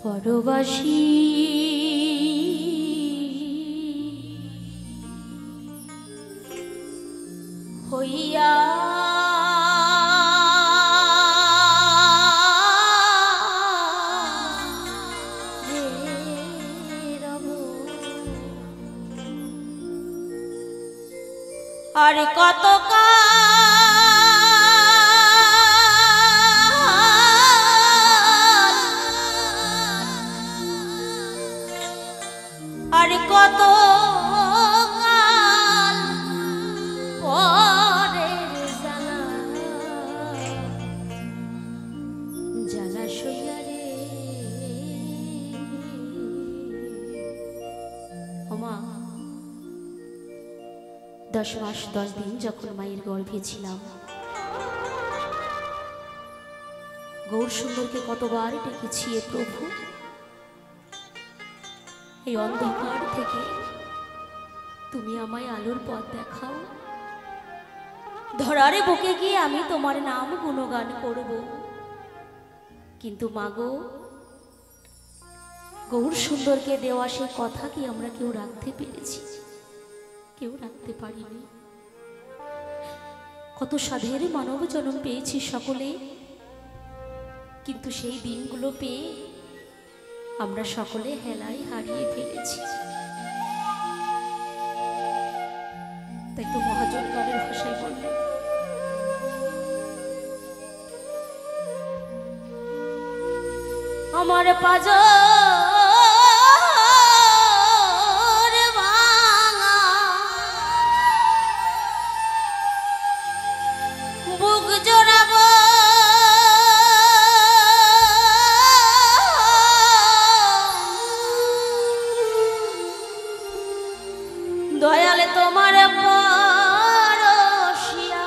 পরবাসী হইয়া আর কত আর কত পরের জ্বালা জ্বালা সইয়া রে ওমা 10 মাস 10 দিন যখন মায়ের গর্ভে ছিলাম গৌর সুন্দরকে কতবার ডেকেছি এ প্রভু এই অন্ধকার থেকে তুমি আমায় আলোর পথ দেখাও ধরারে বুকে গিয়ে আমি তোমার নাম গুণগান করব কিন্তু মাগো গৌর সুন্দরকে দেওয়া সেই কথা কি আমরা কেউ রাখতে পেরেছি কেউ রাখতে পারিনি কত সাধের মানব জন্ম পেয়েছি সকলে কিন্তু সেই দিনগুলো পেয়ে আমরা সকলে হেলায় হারিয়ে ফেলেছি তাই তো মহাজন গানের ভাষায় বললেন আমার পাজর ভাঙা বুক জোড়াবো দয়ালে তোমার পরশিয়া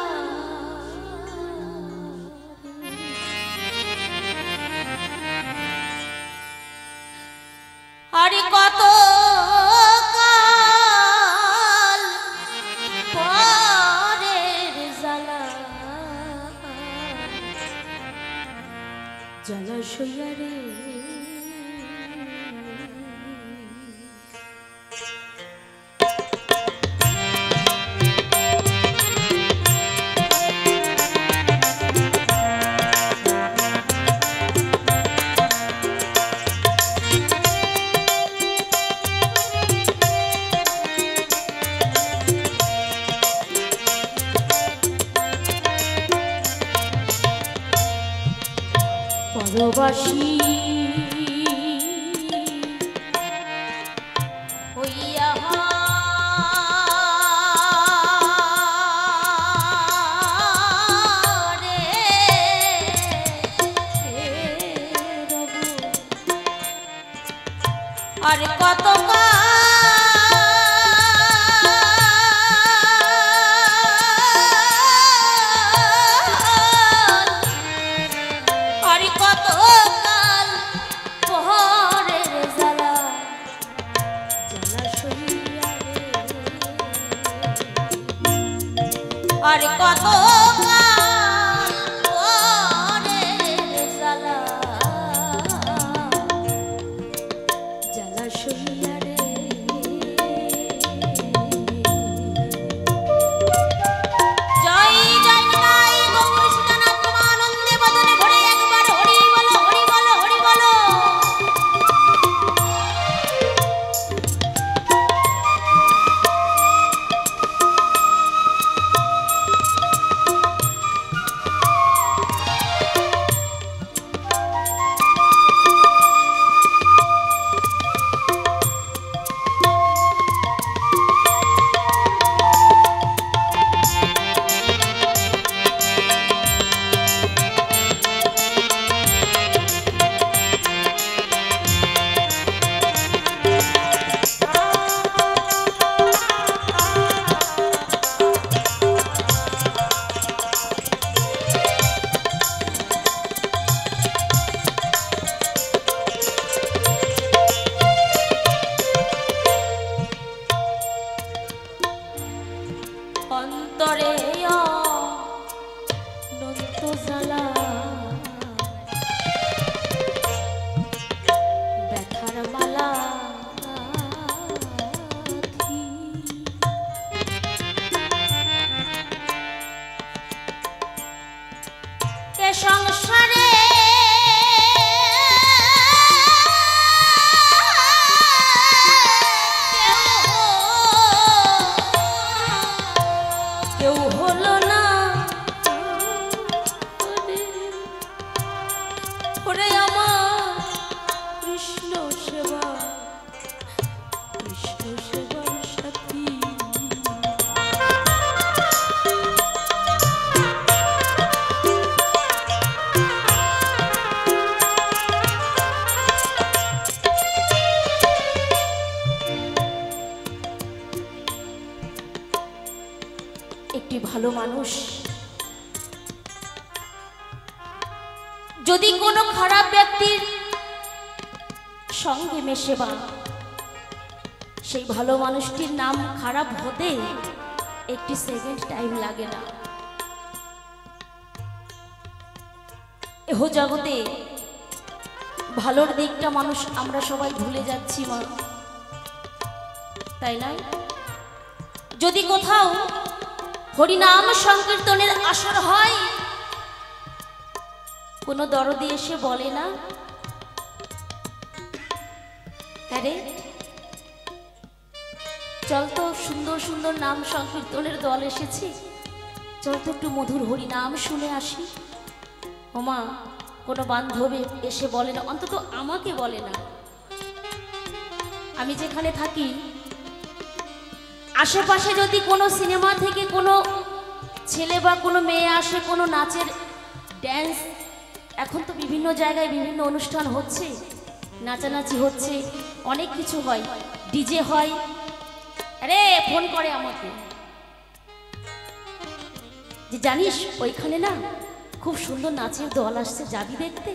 আরে কত কাল পরের জ্বালা জ্বালা সইয়া রে পরবাসী হইয়া রে আর কত আর কত পরের জ্বালা জ্বালা সইয়া রে জয় জয় নিতাই গৌর সীতানাথ আনন্দে বদনে ভরে একবার হরি বলো হরি বলো হরি বলো যদি কোনো খারাপ ব্যক্তির সঙ্গে মেশে বা সেই ভালো মানুষটির নাম খারাপ হতে একটি সেকেন্ড টাইম লাগে না। এহ জগতে ভালোর দিকটা মানুষ আমরা সবাই ভুলে যাচ্ছি মা, তাই না? যদি কোথাও হরিনাম সংকীর্তনের আসর হয়, কোনো দরদি এসে বলে না, আরে চল তো, সুন্দর সুন্দর নাম সংকীর্তনের দল এসেছে, চল তো একটু মধুর হরিনাম শুনে আসি। ওমা, কোনো বান্ধবী এসে বলে না, অন্তত আমাকে বলে না। আমি যেখানে থাকি আশেপাশে যদি কোনো সিনেমা থেকে কোনো ছেলে বা কোনো মেয়ে আসে, কোনো নাচের ড্যান্স, এখন তো বিভিন্ন জায়গায় বিভিন্ন অনুষ্ঠান হচ্ছে, নাচানাচি হচ্ছে, অনেক কিছু হয়, ডিজে হয়, আরে ফোন করে আমাকে যে জানিস ওইখানে না খুব সুন্দর নাচের দল আসছে, যাবি দেখতে?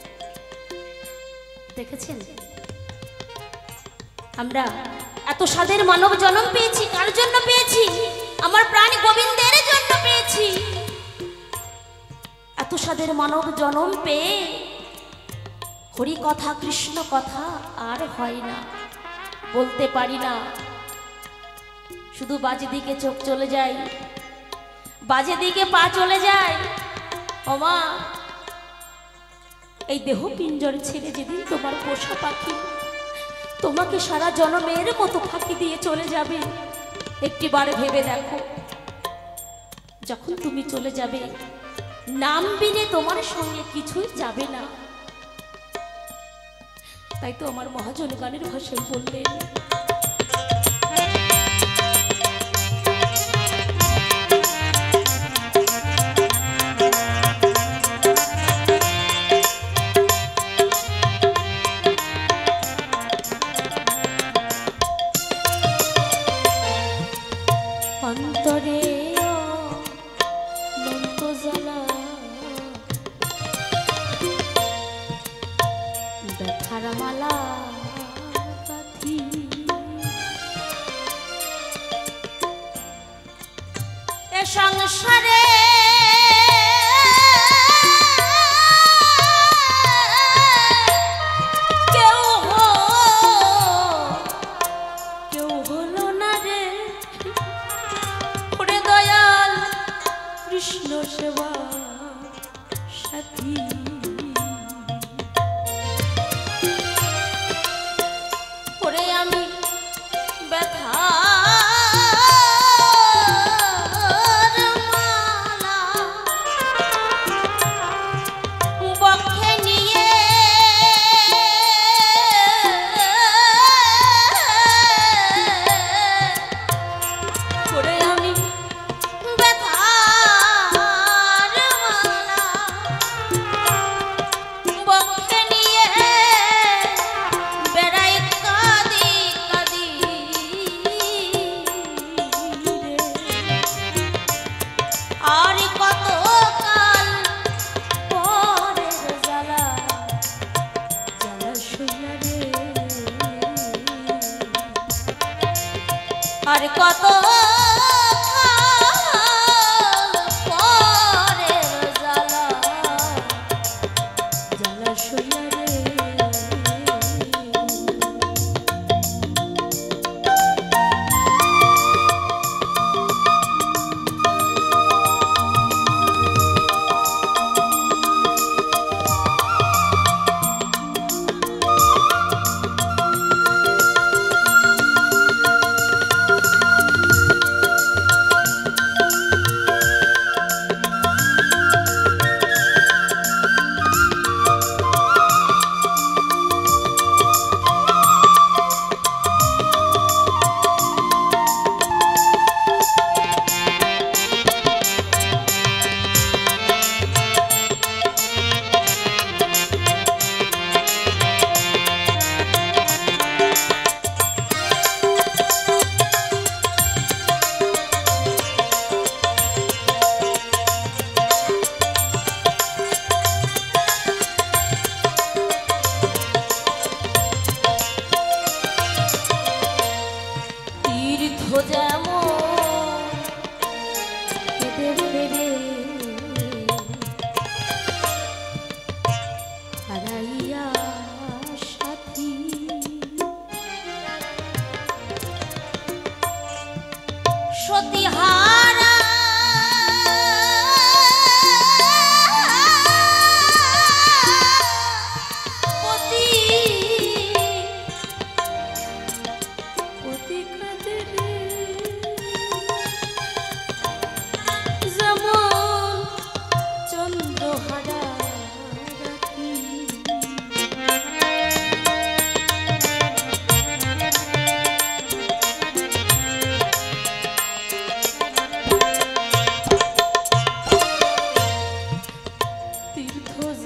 দেখেছেন? আমরা এত স্বাদের মানব জন্ম পেয়েছি, কার জন্য পেয়েছি? আমার প্রাণ গোবিন্দের জন্য পেয়েছি। এত স্বাদের মানব জন্ম পেয়ে হরি কথা কৃষ্ণ কথা আর হয় না, বলতে পারি না, শুধু বাজে দিকে চোখ চলে যায়, বাজে দিকে পা চলে যায়। ওমা, এই দেহ পিঞ্জর ছেড়ে যেদিন তোমার পোষা পাখি তোমাকে সারা জনমের মতো ফাঁকি দিয়ে চলে যাবে, একটিবার ভেবে দেখো, যখন তুমি চলে যাবে নাম বিনে তোমার সঙ্গে কিছুই যাবে না। তাই তো আমার মহাজন গানের ভাষায় বললেন, অন্তরে অনন্ত জ্বালা ব্যথার মালা গাঁথি, এ সংসারে কৃষ্ণ সেবা সাথী, ওরে আমি ব্যথার মালা বক্ষে নিয়ে ওরে আমি আর কত পরের জ্বালা জ্বালা শুইয়া রে।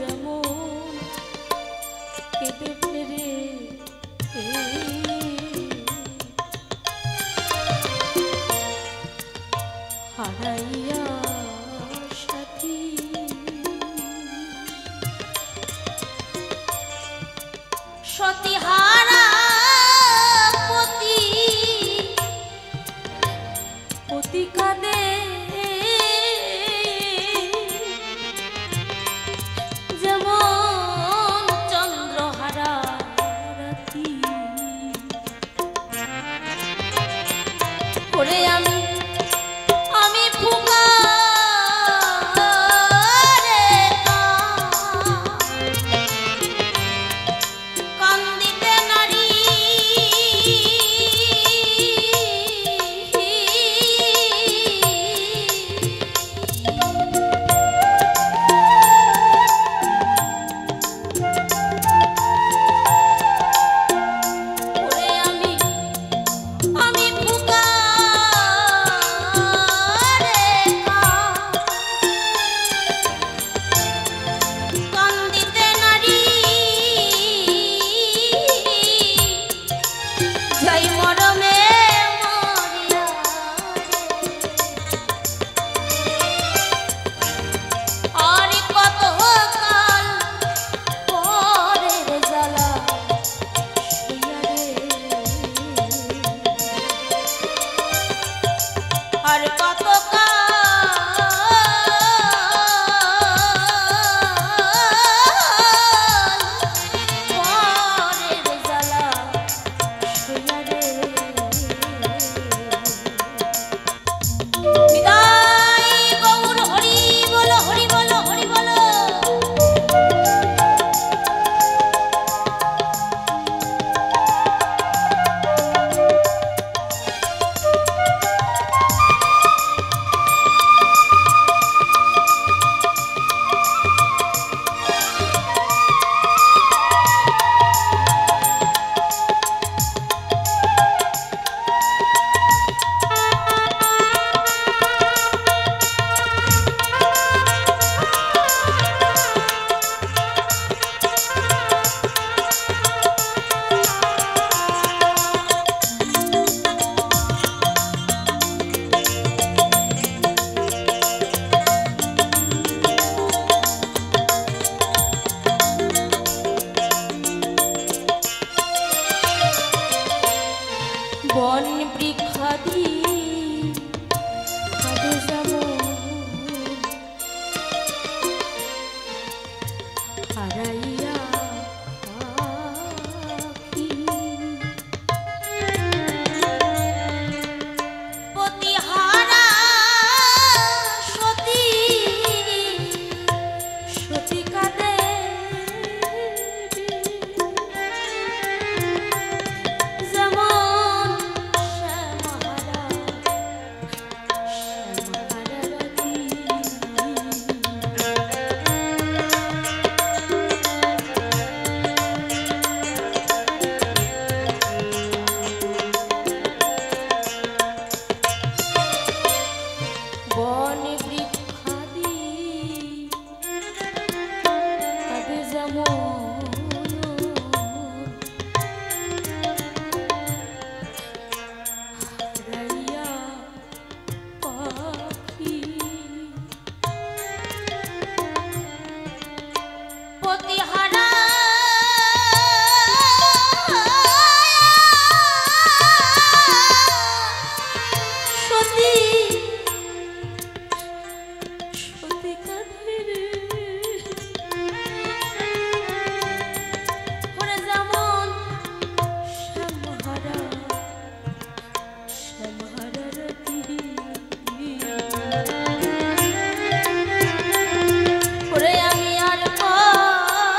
যেমন কেঁদে ফেরে হারাইয়া সাথী সতীহারা পতি পতি কাঁদে যেমন চন্দ্রহারা রাতি করে আমি ফুকা বন বৃক্ষাদি কাঁদে যেমন হারাইয়া পাখি পতিহারা সতী সতী কাঁদে আমি আর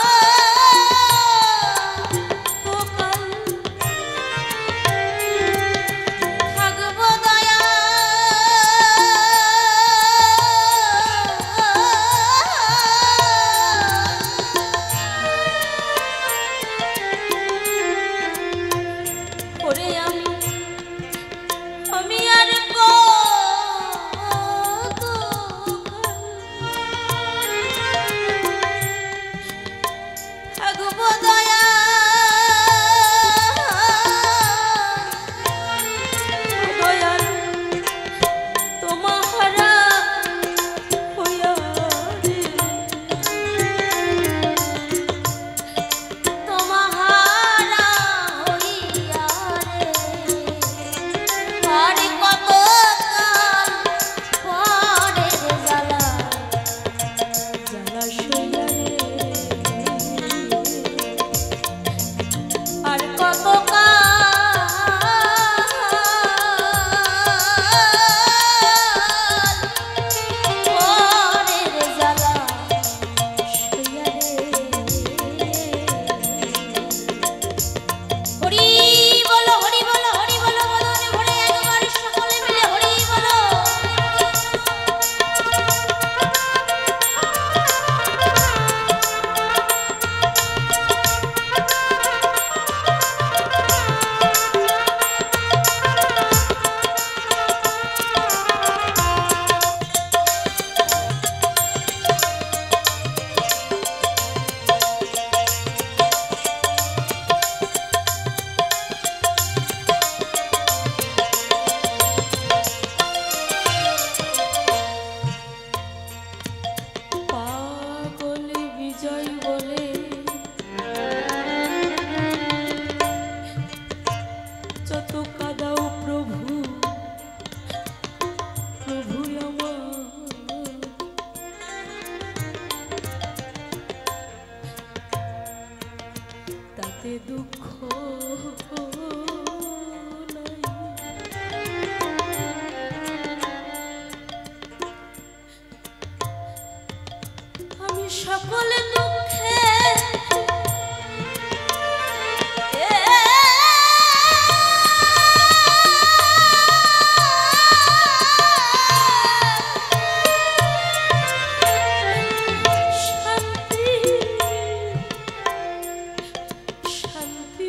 বিজয় বলে যত কাদাও প্রভু প্রভু আমার তাতে দুঃখ সকলে দুঃখে শান্তি শান্তি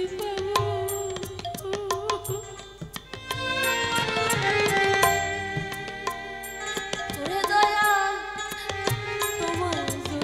ওরে দয়া তোমার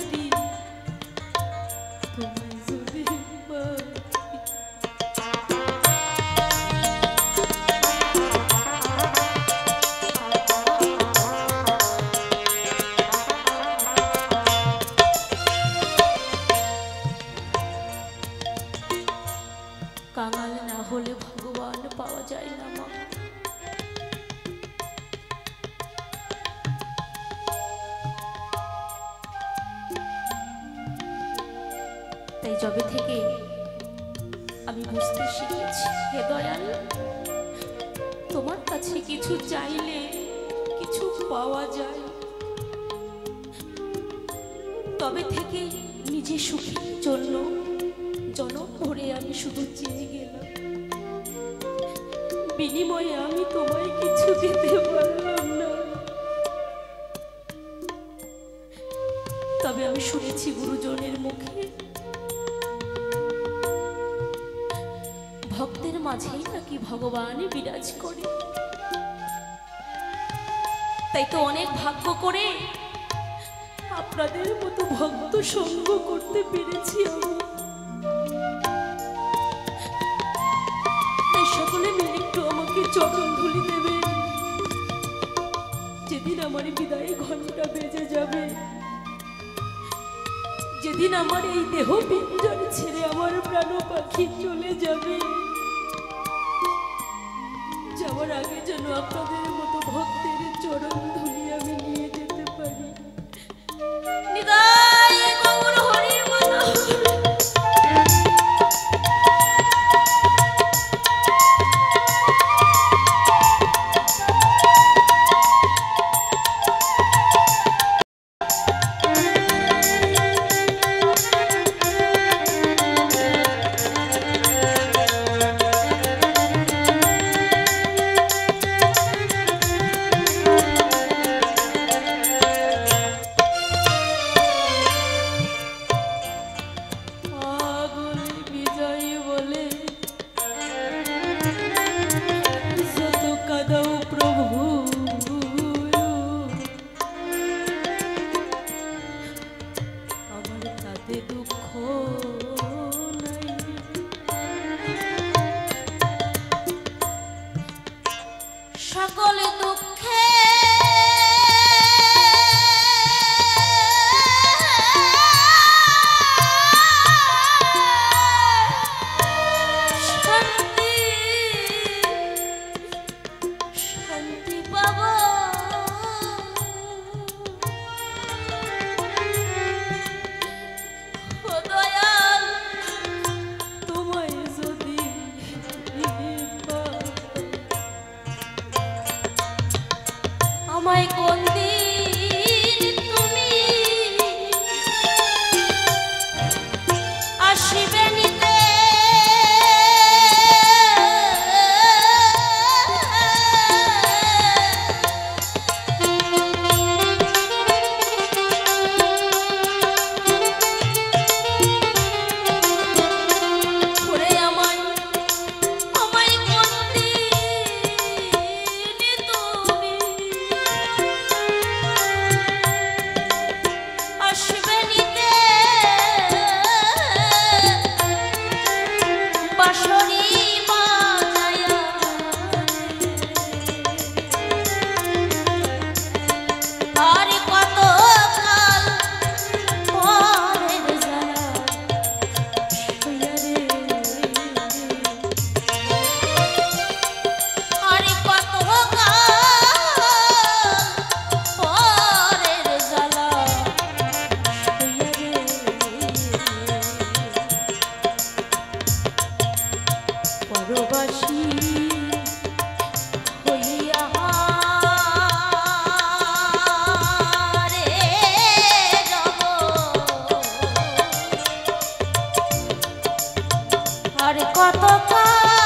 কাঙাল না হলে ভগবান পাওয়া যায় না মা। তাই যবে থেকে আমি বুঝতে শিখেছি হে দয়াল তোমার কাছে কিছু চাইলে কিছু পাওয়া যায়, তবে থেকে নিজে সুখের জন্য জনম ভরে আমি শুধু চেয়ে গেলাম, বিনিময়ে আমি তোমায় কিছু দিতে পারলাম না। তবে আমি শুনেছি গুরুজনের মুখে ভক্তের মাঝেই নাকি ভগবান বিরাজ করে। তাই তো অনেক ভাগ্য করে আপনাদের মতো ভক্ত সঙ্গ করতে পেরেছি আমি। তাই সকলে মিলে একটু আমাকে চরণ ধুলি দেবেন। যেদিন আমার বিদায় ঘন্টা বেজে যাবে, যেদিন আমার এই দেহ পিঞ্জর ছেড়ে আমার প্রাণ পাখি চলে যাবে, যাওয়ার আগে যেন আপনাদের মতো ভক্তের চরণ ধুলি আমি নিয়ে যেতে পারি। নিতাই গৌর হরি বল। সকলে দুঃখে শান্তি শান্তি পাব। ও দয়া কত কাল